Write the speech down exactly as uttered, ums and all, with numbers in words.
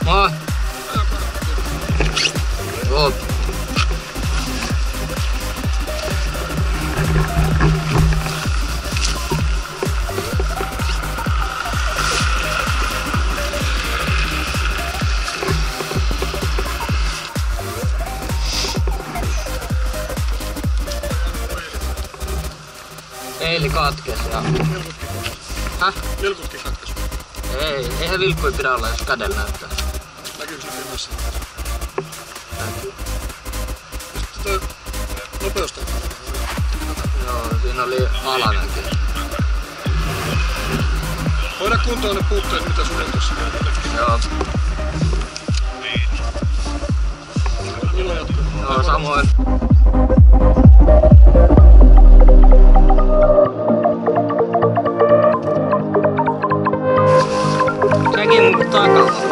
Moi! Joo. Peili katkes ja... Häh? Vilkutkin katkes. Ei, eihän vilkkui pidä olla, jos kädellä näyttää. Näkyykö se filmissä? Näkyy. Sitten toi nopeus. Joo, siinä oli alanenkin. Hoida kuntoon ne puutteet, mitä sulla on tossa. Joo. Ilo jatkuu. Joo, samoin. Sekin takalla.